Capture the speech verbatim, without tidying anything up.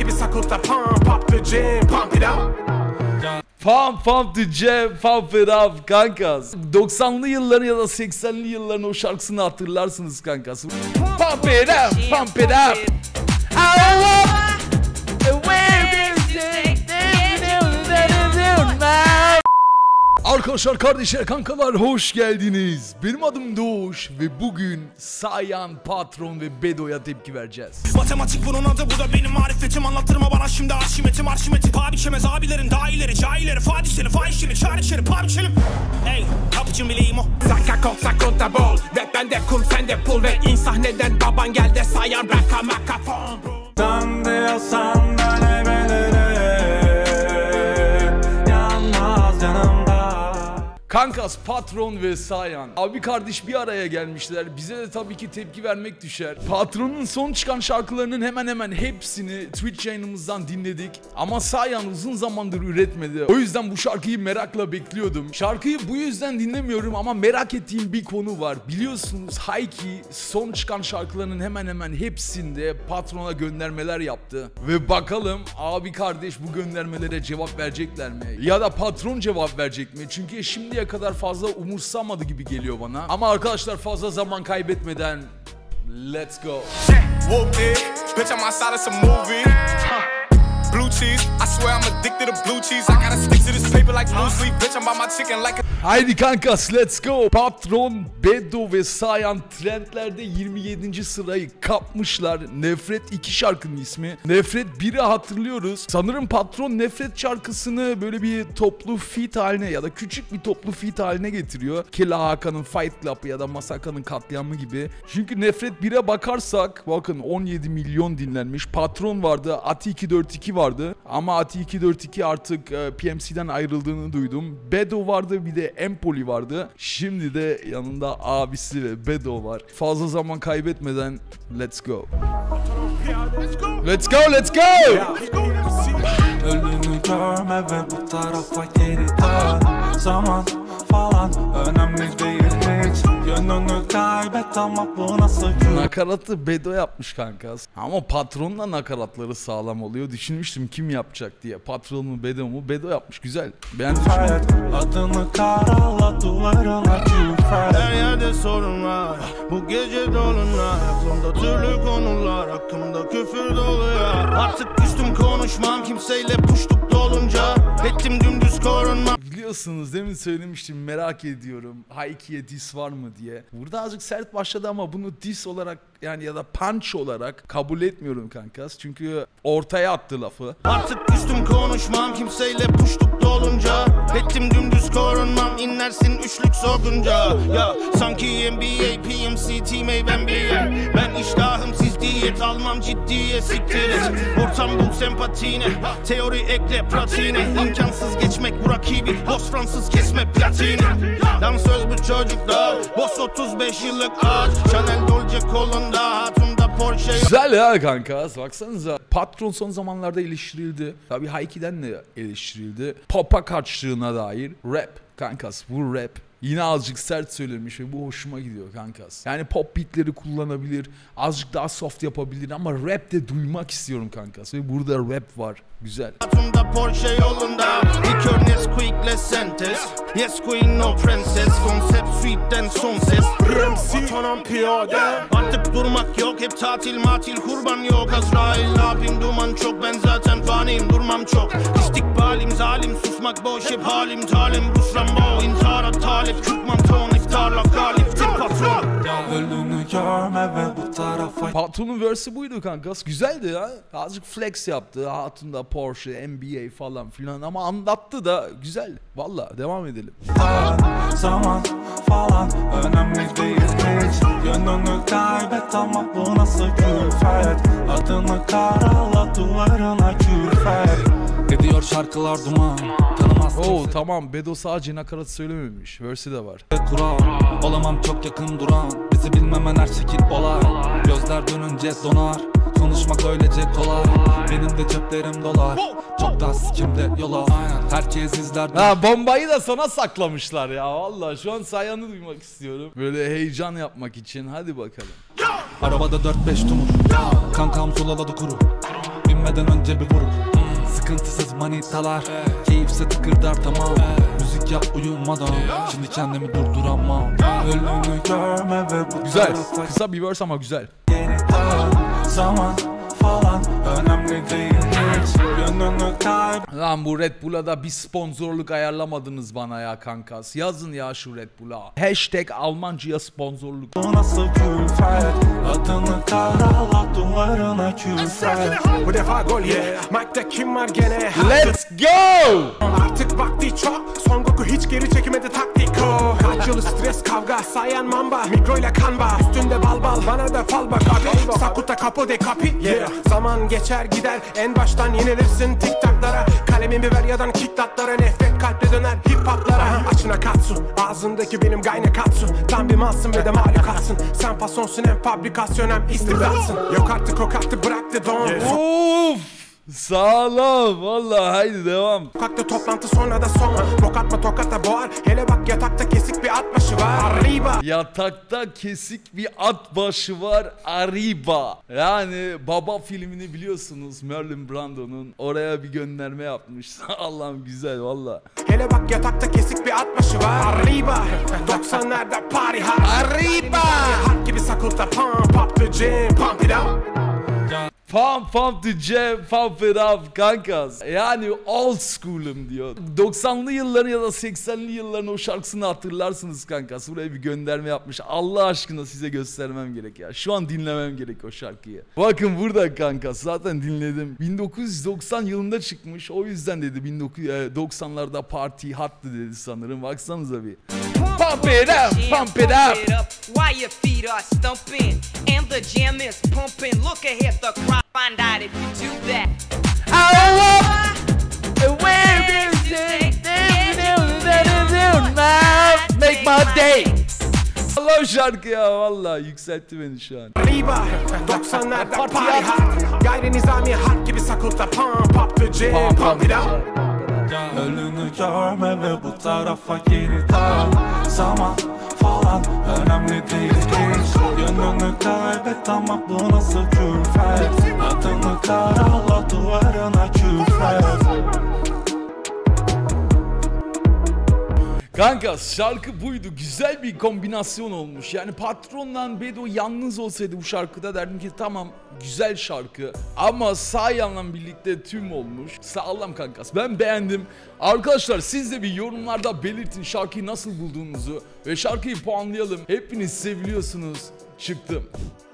gibi saklıkta pump up the jam, pump it up. Pump pump the jam, pump it up kankas. doksanlı yılların ya da seksenli yılların o şarkısını hatırlarsınız kankas. Pump it up, pump it up. Arkadaşlar, kardeşler, kankalar hoş geldiniz. Benim adım Doğuş ve bugün Sayan, Patron ve Bedo'ya tepki vereceğiz. Matematik bunun adı, bu da benim marifetim. Anlattırma bana şimdi arşimetim arşimetim. Paha biçemez abilerin daha ileri, cahilleri, fadişleri, fahişleri, çağrışları, paha biçelim. Hey, kapıcım bileyim o. Saka koksa konta bol, rap bende kum sende pul ve in sahneden baban gel de Sayan raka makafon. Sen diyorsan ben evlenirim, yanmaz yanımda. Kankas, Patron ve Sayan abi kardeş bir araya gelmişler. Bize de tabii ki tepki vermek düşer. Patron'un son çıkan şarkılarının hemen hemen hepsini Twitch yayınımızdan dinledik. Ama Sayan uzun zamandır üretmedi. O yüzden bu şarkıyı merakla bekliyordum. Şarkıyı bu yüzden dinlemiyorum ama merak ettiğim bir konu var. Biliyorsunuz Hayki son çıkan şarkılarının hemen hemen hepsinde Patron'a göndermeler yaptı. Ve bakalım abi kardeş bu göndermelere cevap verecekler mi? Ya da Patron cevap verecek mi? Çünkü şimdiye kadar fazla umursamadı gibi geliyor bana. Ama arkadaşlar fazla zaman kaybetmeden let's go. Whoop it, bitch I'm outside of some movie. Blue cheese, I swear I'm addicted to blue cheese. I gotta stick to this paper like blue sleep. Bitch I'm by my chicken like a... Haydi kankas let's go. Patron, Bedo ve Sayan trendlerde yirmi yedinci sırayı kapmışlar. Nefret iki şarkının ismi. Nefret biri hatırlıyoruz. Sanırım Patron Nefret şarkısını böyle bir toplu feat haline ya da küçük bir toplu feat haline getiriyor. Killa Hakan'ın Fight Club ya da Masaka'nın Katliamı gibi. Çünkü Nefret bire bakarsak bakın on yedi milyon dinlenmiş. Patron vardı, Ati iki dört iki vardı. Ama Ati iki dört iki artık P M C'den ayrıldığını duydum. Bedo vardı, bir de Empoli vardı. Şimdi de yanında abisi ve Bedo var. Fazla zaman kaybetmeden let's go. Let's go, let's go. Ölünü görme ve bu tarafa geri dön. Zaman falan önemli değil hiç. Yönünü kaybet ama bu nasıl gün? Nakaratı Bedo yapmış kankas. Ama Patron'la nakaratları sağlam oluyor. Düşünmüştüm kim yapacak diye. Patron mu Bedo mu? Bedo yapmış, güzel. Beğendim. Adını karala duvarına küfer. Her yerde sorun var, bu gece dolunay. Aklımda türlü konular, hakkımda küfür dolu ya. Artık küstüm konuşmam kimseyle, puştuk dolunca. Ettim dümdüz korunmam. Biliyorsunuz demin söylemiştim, merak ediyorum Hayki'ye diss var mı diye. Burada azıcık sert başladı ama bunu diss olarak yani ya da punch olarak kabul etmiyorum kankas. Çünkü ortaya attı lafı. Artık küstüm konuşmam kimseyle, puştuk dolunca. Ettim dümdüz korunmam, inlersin üçlük sorgunca. Ya sanki N B A, P M C, Team A, ben bir ben iştahım siz diyet almam ciddiye siktir et. Ortam bul sempatine, teori ekle pratiğine. İmkansız geçmek bu rakibi, boss Fransız kesme platini. Dansöz bu çocuklar, boss otuz beş yıllık ağaç. Chanel Dolce kolunda, hatunda Porsche. Güzel ya kankas, baksanıza. Patron son zamanlarda eleştirildi. Tabii Hayki'den de eleştirildi. Pop'a kaçtığına dair. Rap kankas, bu rap. Yine azıcık sert söylemiş ve bu hoşuma gidiyor kankas. Yani pop beatleri kullanabilir, azıcık daha soft yapabilir ama rap de duymak istiyorum kankas. Ve burada rap var, güzel. Hatunda Porsche yolunda, likör Nesquik'le sentes. Yes queen no princess, konsept suite'den son ses. R M C tonan piyade. Artık durmak yok, hep tatil matil, kurban yok. Azrail ne yapayım, duman çok, ben zaten faniyim, durmam çok. İstikbalim zalim, susmak boş, hep halim talim. Rus Rambo, intihara talip, Kürt manton, iftarla galiptir patron. Ölünü görme ve bu tarafa. Patron'un verse'i buydu kankas, güzeldi ya. Azıcık flex yaptı, hatunda Porsche, N B A falan filan ama anlattı da güzel. Valla devam edelim. Zaman falan önemli değil hiç. Yönünü kaybet ama bu nasıl külfet. Adını karala duvarına küfer. Ediyor şarkılar duman, tanımaz. Oo tamam, Bedo sadece nakarat söylememiş, verse'i de var. Kural, olamam çok yakın duran. Bizi bilmemen her şekil olay. Gözler dönünce donar, konuşmak öylece kolay. Benim de ceplerim dolar, çok daha sikimde yola. Herkes izler. Ha, bombayı da sana saklamışlar ya. Vallahi şu an Sayan'ı duymak istiyorum. Böyle heyecan yapmak için. Hadi bakalım. Arabada dört beş tumur, kankam sulaladı kuru. gelmeden önce bir vurur. Sıkıntısız manitalar, keyifse tıkırdar tamam. Müzik yap uyumadan, şimdi kendimi durduramam. Ölümü görme ve bu Güzel. tarafa Kısa bir verse ama güzel. geri dön. Zaman falan önemli değil hiç. Yönünü kaybet. Lan bu Red Bull'a da bir sponsorluk ayarlamadınız bana ya kankas. Yazın ya şu Red Bull'a. Hashtag Almancıya sponsorluk. Bu nasıl külfet? Adını karala duvarına külfet. Bu defa gol ye. Mike'da kim var gene? Let's go! Artık vakti çok. Son Goku hiç geri çekmedi taktiko. Kaç yıl stres kavga sayan mamba. Mikroyla kanba üstünde bal bal. Bana da fal bak abi. Sakuta kapo de kapi. Yeah. Zaman geçer gider. En baştan yenilirsin tiktaklara. Kalemimi ver yadan kicklatlara. Nefret kalple döner hip hoplara. Açına katsu. Ağzındaki benim gayne katsu. Tam bir malsın ve de malikatsın. Sen fasonsun hem fabrikasyon hem istidatsın. Yok artık o kartı bıraktı don. Of! Sağlam valla, haydi devam. Sokakta toplantı sonra da son. Bok atma tokata boğar. Hele bak yatakta kesik bir at başı var. Arriba. Yatakta kesik bir at başı var, Arriba. Yani Baba filmini biliyorsunuz, Marlon Brando'nun, oraya bir gönderme yapmış. Allah'ım güzel valla. Hele bak yatakta kesik bir at başı var. Arriba. doksanlarda party hard. Arriba. Hard gibi sakulta pump up the gym. Pump it up. Pump pump the jam, pump it up kankas. Yani old school'um diyor. doksanlı yılların ya da seksenli yılların o şarkısını hatırlarsınız kankas. Buraya bir gönderme yapmış. Allah aşkına size göstermem gerek ya. Şu an dinlemem gerek o şarkıyı. Bakın burada kankas, zaten dinledim. bin dokuz yüz doksan yılında çıkmış. O yüzden dedi bin dokuz yüz doksanlarda party hot'tı dedi sanırım. Baksanıza bir. Pump it up, pump it up. While your feet are stumping and the jam is pumping. Look ahead, the crowd find out if you do that. Make my day. Allah şarkı ya, vallahi yükseltti beni şu an. Arriba. doksanlarda party hard. Gayri nizami hard gibi sakulta pump up the gym. Pump it up. Ölünü görme ve bu tarafa geri dön. Zaman falan önemli değil hiç. Yönünü kaybet ama bu nasıl külfet? Adını karala duvarına külfet. Kanka şarkı buydu. Güzel bir kombinasyon olmuş. Yani Patron'la Bedo yalnız olsaydı bu şarkıda derdim ki tamam, güzel şarkı. Ama Sayan'la birlikte tüm olmuş. Sağlam kankas. Ben beğendim. Arkadaşlar siz de bir yorumlarda belirtin şarkıyı nasıl bulduğunuzu. Ve şarkıyı puanlayalım. Hepiniz seviliyorsunuz. Çıktım.